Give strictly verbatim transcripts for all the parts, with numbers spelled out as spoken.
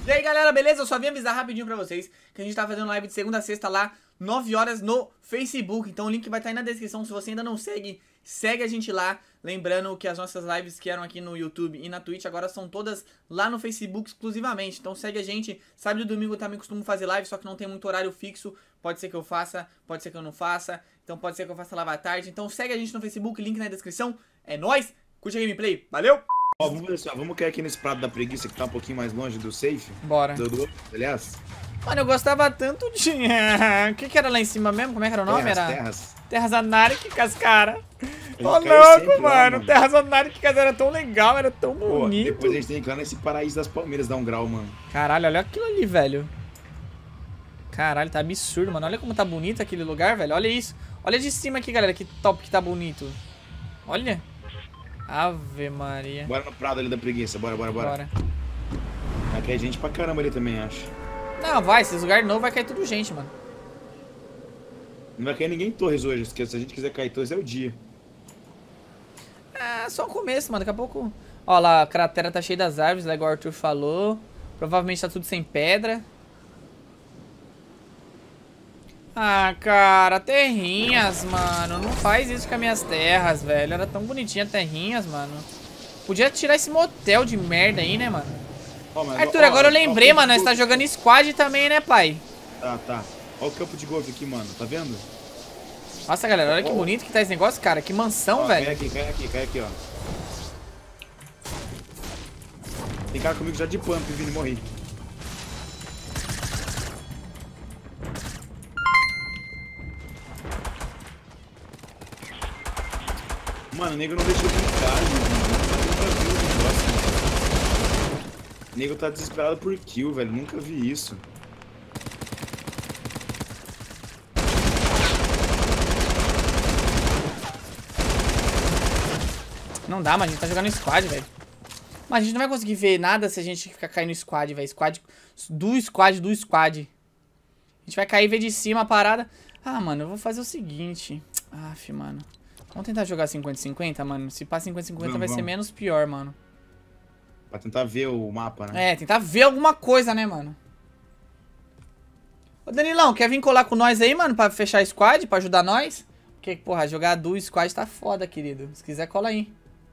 E aí galera, beleza? Eu só vim avisar rapidinho pra vocês que a gente tá fazendo live de segunda a sexta lá, nove horas no Facebook. Então o link vai estar aí na descrição, se você ainda não segue, segue a gente lá. Lembrando que as nossas lives que eram aqui no YouTube e na Twitch agora são todas lá no Facebook exclusivamente. Então segue a gente, sábado e domingo eu também costumo fazer live, só que não tem muito horário fixo. Pode ser que eu faça, pode ser que eu não faça, então pode ser que eu faça live à tarde. Então segue a gente no Facebook, link na descrição. É nóis, curte a gameplay, valeu! Ó, vamos ver só, vamos cair aqui nesse prato da preguiça que tá um pouquinho mais longe do safe. Bora. Do, do, aliás. Mano, eu gostava tanto de... O que que era lá em cima mesmo? Como é que era o nome? Terras, era... terras. Terras anárquicas, cara. Ô, caiu louco, sempre lá, mano. mano. Terras anárquicas era tão legal, era tão Pô, bonito. depois a gente tem que ir lá nesse paraíso das palmeiras dar um grau, mano. Caralho, olha aquilo ali, velho. Caralho, tá absurdo, mano. Olha como tá bonito aquele lugar, velho. Olha isso. Olha de cima aqui, galera. Que top que tá bonito. Olha. Ave Maria. Bora no prado ali da preguiça, bora, bora, bora. Bora. Vai cair gente pra caramba ali também, acho. Não, vai. Esses lugares novos vai cair tudo gente, mano. Não vai cair ninguém em Torres hoje, porque se a gente quiser cair em Torres é o dia. É, só o começo, mano. Daqui a pouco... Ó lá, a cratera tá cheia das árvores, lá igual o Arthur falou. Provavelmente tá tudo sem pedra. Ah, cara, terrinhas, mano. Não faz isso com as minhas terras, velho. Era tão bonitinha terrinhas, mano. Podia tirar esse motel de merda aí, né, mano? Ó, mas, Arthur, ó, agora ó, eu lembrei, ó, mano. Nós ó, tá jogando squad também, né, pai? Tá, tá. Ó o campo de golfe aqui, mano. Tá vendo? Nossa, galera, olha que bonito que tá esse negócio, cara. Que mansão, Ó, velho. cai aqui, cai aqui, cai aqui, ó. Tem cara comigo já de pump, vindo morrer. Mano, o nego não deixou brincar, gente. O nego tá desesperado por kill, velho. Nunca vi isso. Não dá, mas a gente tá jogando squad, velho. Mas a gente não vai conseguir ver nada se a gente ficar caindo no squad, velho. Squad do squad do squad. A gente vai cair e ver de cima a parada. Ah, mano, eu vou fazer o seguinte. Aff, mano. Vamos tentar jogar cinquenta cinquenta, mano. Se passar cinquenta cinquenta vai vamos. ser menos pior, mano. Pra tentar ver o mapa, né? É, tentar ver alguma coisa, né, mano? Ô, Danilão, quer vir colar com nós aí, mano? Pra fechar squad, pra ajudar nós? Porque, porra, jogar duo squad tá foda, querido. Se quiser, cola aí.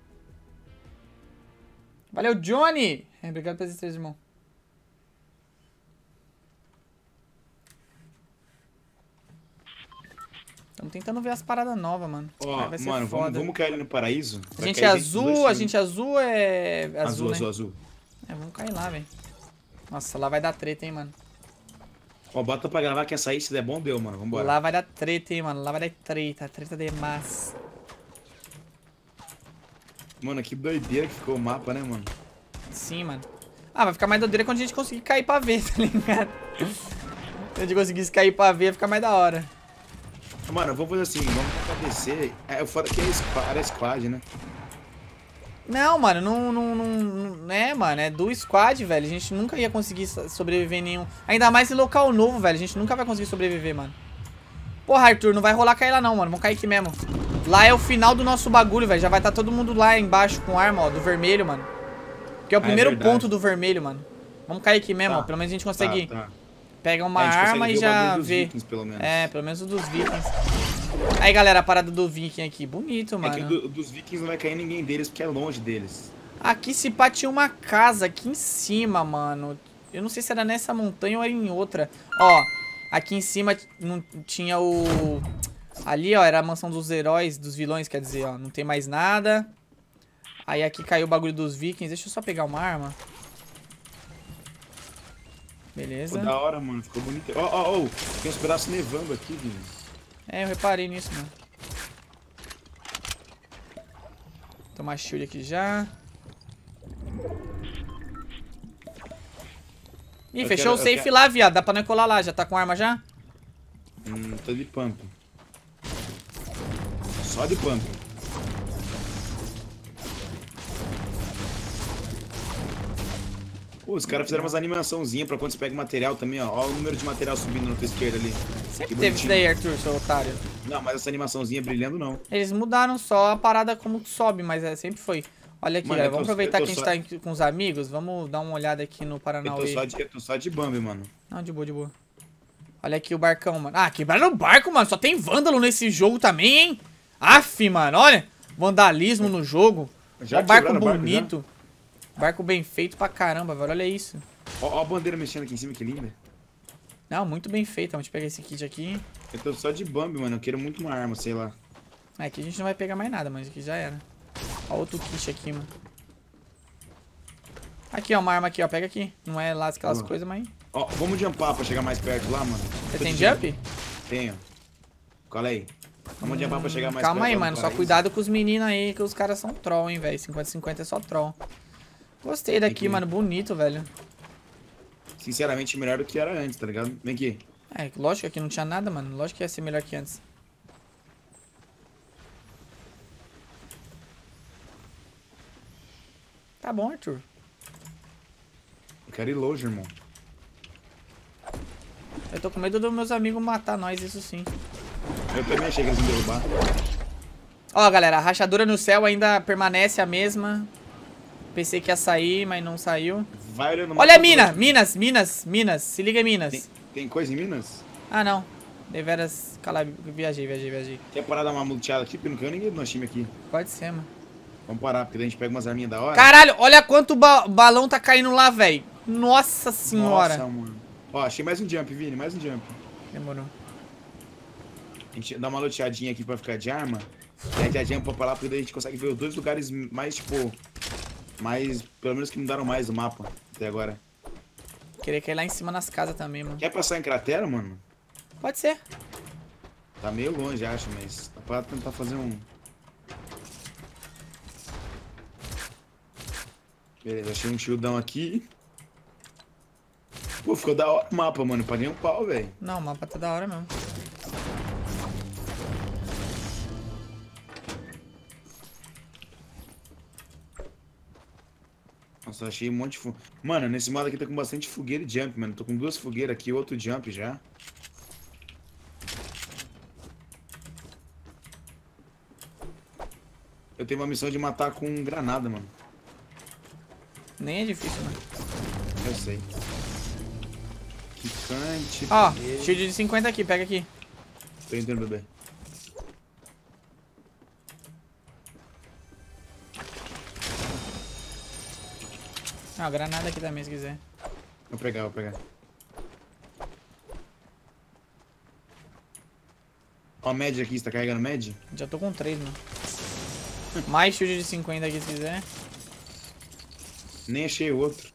Valeu, Johnny! É, obrigado pelas estrelas, irmão. Estamos tentando ver as paradas novas, mano. Ó, vai ser mano, foda. vamos, vamos cair ali no paraíso? A Vai gente é cair gente azul, dois a gente azul é azul, Azul, né? azul, azul. É, vamos cair lá, velho. Nossa, lá vai dar treta, hein, mano. Ó, bota pra gravar que essa aí, se der bom, deu, mano. Vambora. Lá vai dar treta, hein, mano. Lá vai dar treta. Treta demais. Mano, que doideira que ficou o mapa, né, mano? Sim, mano. Ah, vai ficar mais doideira quando a gente conseguir cair pra ver, tá ligado? Se a gente conseguisse cair pra ver, vai ficar mais da hora. Mano, vamos fazer assim, vamos tentar descer. É, o foda que é squad, era squad, né? Não, mano, não, não, não, não... É, mano, é do squad, velho. A gente nunca ia conseguir sobreviver em nenhum... Ainda mais em local novo, velho. A gente nunca vai conseguir sobreviver, mano. Porra, Arthur, não vai rolar cair lá não, mano. Vamos cair aqui mesmo. Lá é o final do nosso bagulho, velho. Já vai estar todo mundo lá embaixo com arma, ó, do vermelho, mano. Que é o Ah, primeiro é verdade. ponto do vermelho, mano. Vamos cair aqui mesmo, Tá. ó. Pelo menos a gente consegue Tá, tá. pegar uma É, a gente arma consegue e ver o já bagulho dos ver. Vikings, pelo menos. É, pelo menos o dos vikings. Aí, galera, a parada do viking aqui. Bonito, É mano. que do- dos vikings não vai cair ninguém deles, porque é longe deles. Aqui se pá tinha uma casa aqui em cima, mano. Eu não sei se era nessa montanha ou era em outra. Ó, aqui em cima não tinha o... Ali, ó, era a mansão dos heróis, dos vilões, quer dizer, ó. Não tem mais nada. Aí aqui caiu o bagulho dos vikings. Deixa eu só pegar uma arma. Beleza. Ficou da hora, mano. Ficou bonito. Ó, ó, ó. Tem uns pedaços nevando aqui, Vini. É, eu reparei nisso, mano. Tomar shield aqui já. Ih, Eu fechou quero- o eu safe quero- lá, viado. Dá pra não colar lá. Já tá com arma já? Hum, tô de pump. Só de pump. Pô, os caras fizeram umas animaçãozinhas pra quando você pega material também, ó. Ó o número de material subindo na tua esquerda ali. Sempre Que teve isso bonitinho. daí, Arthur, seu otário. Não, mas essa animaçãozinha brilhando não. Eles mudaram só a parada como que sobe, mas é, sempre foi. Olha aqui, Mano, galera, eu tô- vamos aproveitar eu que a tô gente só- tá aqui com os amigos. Vamos dar uma olhada aqui no Eu tô Paranauê. só de, eu tô só de Bambi, mano. Não, de boa, de boa. Olha aqui o barcão, mano. Ah, quebraram o barco, mano. Só tem vândalo nesse jogo também, hein? Aff, mano, olha. Vandalismo no jogo. Já Ó, barco quebraram o barco, bonito. Barco bem feito pra caramba, velho. Olha isso. Ó, ó a bandeira mexendo aqui em cima, que linda. Não, muito bem feito. Vamos pegar esse kit aqui. Eu tô só de Bambi, mano. Eu quero muito uma arma, sei lá. Ah, aqui a gente não vai pegar mais nada, mas aqui já era. Ó, outro kit aqui, mano. Aqui, ó, uma arma aqui, ó. Pega aqui. Não é lá aquelas Ó. coisas, mas... Ó, vamos jumpar pra chegar mais perto lá, mano. Você Tô tem de jump? Tenho. Cola aí. Vamos jumpar pra chegar mais Calma perto. aí, lá no mano. Só paraíso. cuidado com os meninos aí, que os caras são troll, hein, velho. cinquenta cinquenta é só troll. Gostei daqui, que- mano. Bonito, velho. Sinceramente, melhor do que era antes, tá ligado? Vem aqui. É, lógico que aqui não tinha nada, mano. Lógico que ia ser melhor que antes. Tá bom, Arthur. Eu quero ir longe, irmão. Eu tô com medo dos meus amigos matar nós, isso sim. Eu também achei que eles iam derrubar. Ó, galera, a rachadura no céu ainda permanece a mesma. Pensei que ia sair, mas não saiu. Vai olhando. Olha a mapa mina! todo. Minas, Minas, Minas. Se liga, Minas. Tem, tem coisa em Minas? Ah, não. Deveras... Cala... Viajei, viajei, viajei. Quer parar dar uma multeada aqui? Porque não quero ninguém do nosso time aqui. Pode ser, mano. Vamos parar, porque daí a gente pega umas arminhas da hora. Caralho, olha quanto ba balão tá caindo lá, velho. Nossa senhora. Nossa, mano. Ó, achei mais um jump, Vini. Mais um jump. Demorou. A gente dá uma loteadinha aqui pra ficar de arma. E aí já jumpa pra lá, porque daí a gente consegue ver os dois lugares mais, tipo... Mais... Pelo menos que mudaram mais o mapa até agora. Queria cair lá em cima nas casas também, mano. Quer passar em cratera, mano? Pode ser. Tá meio longe, acho, mas... Dá pra tentar fazer um... Beleza, achei um shieldão aqui. Pô, ficou da hora o mapa, mano. Paguei um pau, velho. Não, o mapa tá da hora mesmo. Nossa, achei um monte de fu... Mano, nesse modo aqui tá com bastante fogueira e jump, mano. Tô com duas fogueiras aqui, outro jump já. Eu tenho uma missão de matar com granada, mano. Nem é difícil, mano. Eu sei. Quicante. Ó, beleza. shield de cinquenta aqui, pega aqui. Tô indo, bebê. Ah, granada aqui também, se quiser. Vou pegar, vou pegar. Ó, média aqui, você tá carregando média? Já tô com três, mano. Mais shield de cinquenta aqui, se quiser. Nem achei o outro.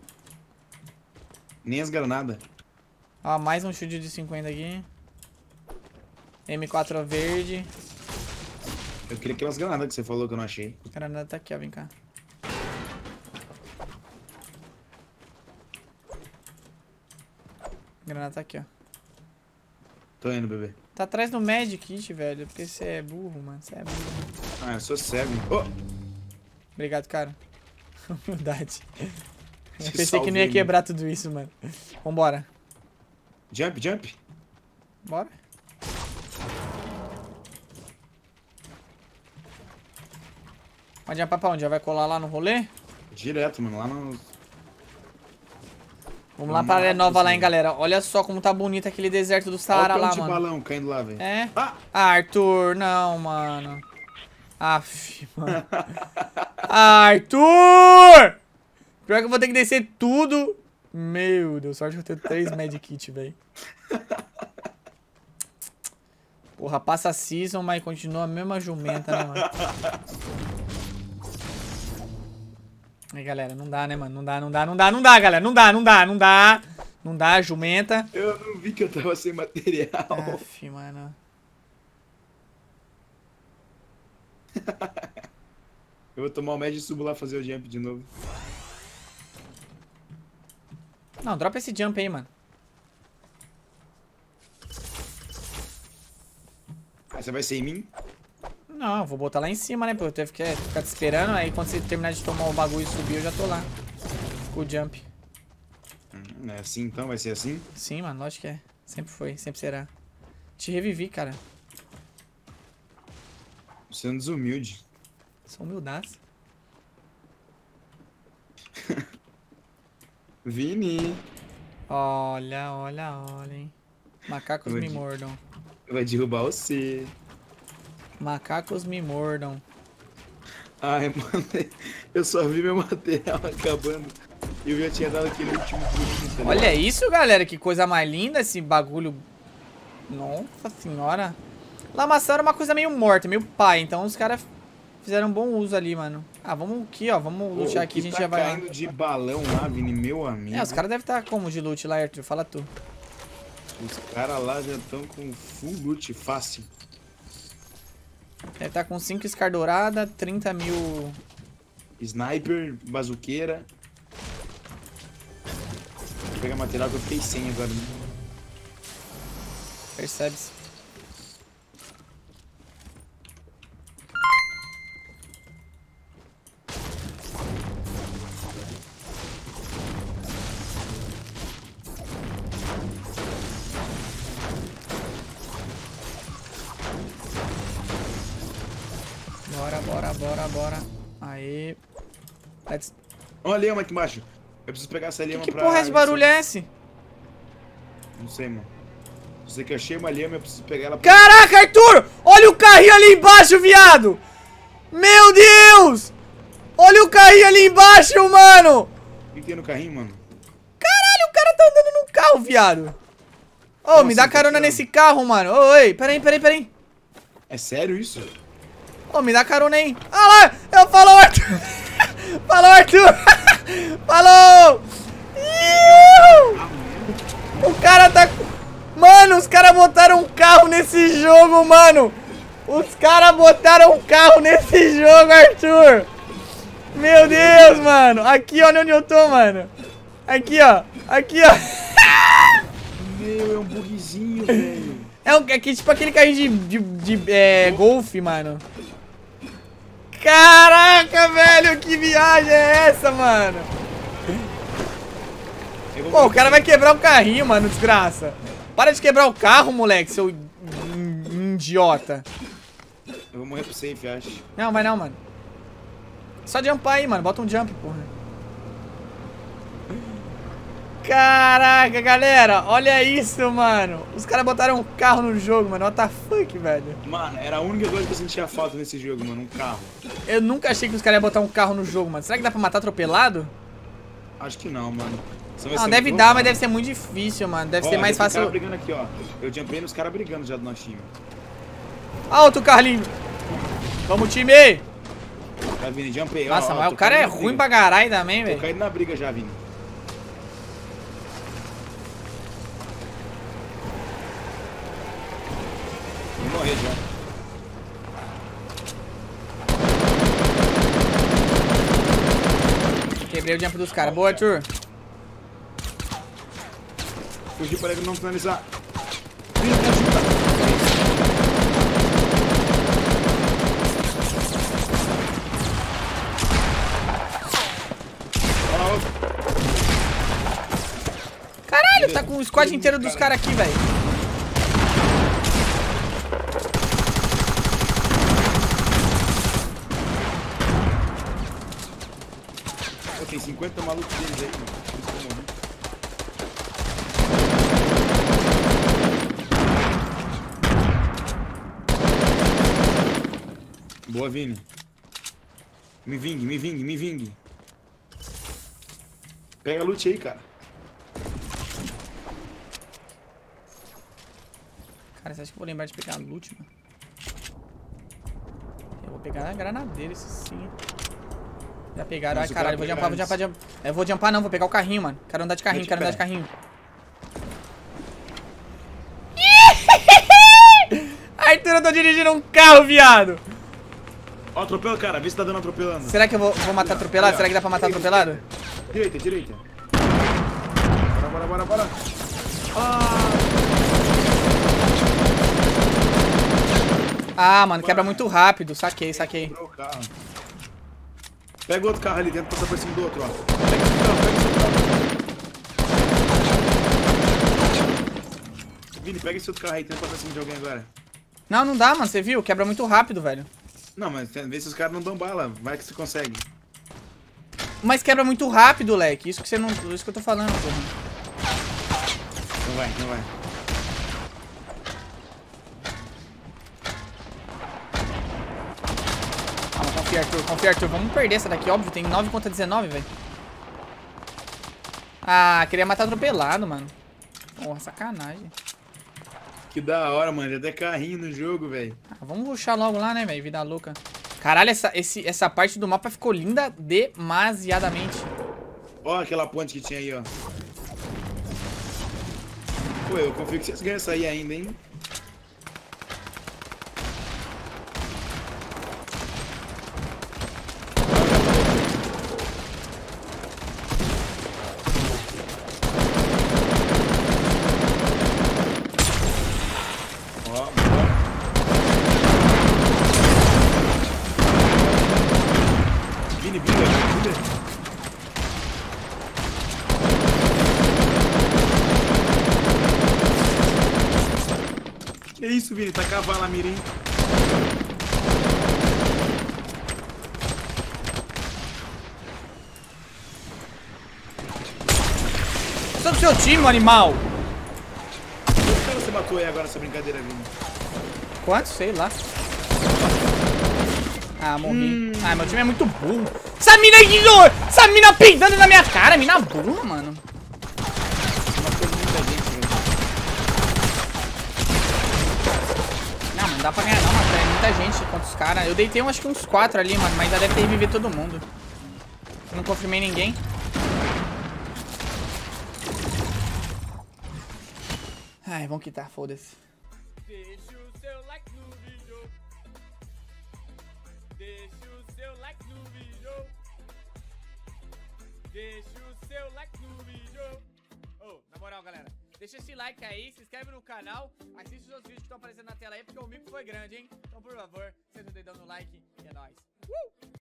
Nem as granadas. Ó, mais um shield de cinquenta aqui. M quatro verde. Eu queria aquelas granadas que você falou que eu não achei. A granada tá aqui, ó, vem cá. A granada tá aqui, ó. Tô indo, bebê. Tá atrás do Magic Kit, velho. Porque você é burro, mano. Você é burro. Ah, eu sou cego. Oh! Obrigado, cara. Humildade. Eu Te pensei que não ia salvei, quebrar tudo isso, mano. Vambora. Jump, jump. Bora. Pode ir pra onde? Já vai colar lá no rolê? Direto, mano. Lá no... Vamos lá pra área nova lá, hein, galera. Olha só como tá bonito aquele deserto do Saara Olha o lá, tanto de mano. balão caindo lá, velho. É? Ah! Ah, Arthur, não, mano. Aff, mano. Arthur! Pior que eu vou ter que descer tudo. Meu Deus, sorte que eu tenho três medkit, velho. Porra, passa a season, mas continua a mesma jumenta, né, mano? Aí, galera, não dá, né, mano? Não dá, não dá, não dá, não dá, galera. Não dá, não dá, não dá. Não dá, jumenta. Eu não vi que eu tava sem material. Aff, mano. Eu vou tomar o médio e subo lá fazer o jump de novo. Não, dropa esse jump aí, mano. Aí você vai ser em mim? Não, eu vou botar lá em cima, né? Porque eu teve que ficar te esperando. Aí quando você terminar de tomar o bagulho e subir, eu já tô lá. Com o jump. Hum, é assim então? Vai ser assim? Sim, mano, lógico que é. Sempre foi, sempre será. Te revivi, cara. Você é um desumilde. Sou humildaço. Vini. Olha, olha, olha, hein. Macacos Vou me de- mordam. Vai derrubar você. Macacos me mordam. Ai, mano, eu só vi meu material acabando. E eu já tinha dado aquele último pulinho, tá Olha isso, galera. Que coisa mais linda esse bagulho. Nossa senhora. Lamaçal era uma coisa meio morta, meio pai. Então os caras fizeram um bom uso ali, mano. Ah, vamos aqui, ó. Vamos Pô, lutear o aqui, que a gente tá já vai lá. caindo de balão lá, Vini, meu amigo. É, os caras devem estar como de loot lá, Arthur? Fala tu. Os caras lá já estão com full loot fácil. Deve estar com cinco Scar dourada, trinta mil. Sniper, bazuqueira. Vou pegar material que eu fiquei sem agora. Percebe-se. Bora, bora, bora, bora. Aê. Let's... Olha a lema aqui embaixo. Eu preciso pegar essa lema Que pra... porra é esse barulho é esse? Não sei, mano. Eu sei que eu achei uma lema, eu preciso pegar ela pra... Caraca, Arthur! Olha o carrinho ali embaixo, viado! Meu Deus! Olha o carrinho ali embaixo, mano! O que tem no carrinho, mano? Caralho, o cara tá andando num carro, viado! Ô, Como me assim, dá tá carona tirando? nesse carro, mano. Ô, oi, peraí, peraí, peraí. É sério isso? Ô, me dá carona aí. Ah lá, eu falo Arthur. Falou, Arthur. Falou. Iu! O cara tá... Mano, os caras botaram um carro nesse jogo, mano. Os caras botaram um carro nesse jogo, Arthur. Meu Deus, mano. Aqui, olha onde eu tô, mano. Aqui, ó. Aqui, ó. Meu, é um bugzinho, velho. É, um, é que, tipo aquele carrinho de, de, de é, golfe, mano. Caraca, velho. Que viagem é essa, mano? Pô, o cara vai quebrar o carrinho, mano. Desgraça. Para de quebrar o carro, moleque, seu idiota. Eu vou morrer pro safe, acho. Não, vai não, mano. Só jumpar aí, mano. Bota um jump, porra. Caraca, galera. Olha isso, mano. Os caras botaram um carro no jogo, mano. What the fuck, velho. Mano, era a única coisa que eu sentia falta nesse jogo, mano. Um carro. Eu nunca achei que os caras iam botar um carro no jogo, mano. Será que dá pra matar atropelado? Acho que não, mano. Senão vai Não, ser deve muito dar, louco. mas deve ser muito difícil, mano. Deve Ó, ser mais já tem cara fácil. brigando aqui, ó. Eu jumpei nos caras brigando já do nosso time. Ah, outro Carlinho. Vamos, time. Vai, Vini, jumpei. ó, Nossa, ó, mas tô o cara é caindo na ruim briga. pra caralho também, Tô velho. caindo na briga já, Vini. Vou morrer já. Quebrei o jump dos caras. Boa, Arthur. Fugi para ele não finalizar. Vini, me ajuda. Ó, outro. Caralho, tá com o squad inteiro dos caras aqui, velho. Pô, tem cinquenta malucos deles aí, mano. Por isso que eu morri. Boa, Vini. Me vingue, me vingue, me vingue. Pega a loot aí, cara. Cara, você acha que eu vou lembrar de pegar a loot, mano? Eu vou pegar a granadeira, isso sim. Já pegaram. Ai, Mas o caralho, cara vou pega jumpar, vou jumpar, antes. jumpar. Eu vou jumpar não, vou pegar o carrinho, mano. Quero andar de carrinho, Mete quero o andar de pé. carrinho. Arthur, eu tô dirigindo um carro, viado. Ó, atropela, cara. Vê se tá dando atropelando. Será que eu vou, vou matar atropelado? Aí, ó. Será que dá pra matar atropelado? Direita, direita. Bora, bora, bora, bora. Ah, mano, quebra muito rápido. Saquei, saquei. Quebrou o carro. Pega o outro carro ali dentro, passa por cima do outro, ó. Pega esse carro, pega esse carro. Vini, pega esse outro carro aí, tenta passar por cima de alguém agora. Não, não dá, mano. Você viu? Quebra muito rápido, velho. Não, mas vê se os caras não dão bala. Vai que você consegue. Mas quebra muito rápido, leque. Isso que você não. Isso que eu tô falando, porra. Não vai, não vai. Calma, confia, Arthur. Confia, Arthur. Vamos perder essa daqui, óbvio. Tem nove contra dezenove, velho. Ah, queria matar atropelado, mano. Porra, sacanagem. Que da hora, mano. Tem até carrinho no jogo, velho. Ah, vamos rushar logo lá, né, velho? Vida louca. Caralho, essa, esse, essa parte do mapa ficou linda demasiadamente. Ó aquela ponte que tinha aí, ó. Pô, eu confio que vocês ganham essa aí ainda, hein? Ó, Vini, Vini, Vini. Que isso, Vini? Tá cavalo a mirim. Sou do seu time, animal. Quantos caras você matou aí agora nessa brincadeira, Vini? Quantos? Sei lá. Ah, morri. Hum. Ah, meu time é muito burro. Essa mina aí, essa mina pintando na minha cara. Mina burra, mano. Matou muita gente, velho. Não, não dá pra ganhar não, mano. É muita gente contra os caras. Eu deitei um, acho que uns quatro ali, mano. Mas já deve ter revivido todo mundo. Não confirmei ninguém. Ai, vamos quitar, foda-se. Deixa o seu like no vídeo. Deixa o seu like no vídeo. Deixa o seu like no vídeo. Ô, na moral, galera, deixa esse like aí, se inscreve no canal, assiste os outros vídeos que estão aparecendo na tela aí, porque o mico foi grande, hein? Então, por favor, senta o dedão no like e é nóis. Uh!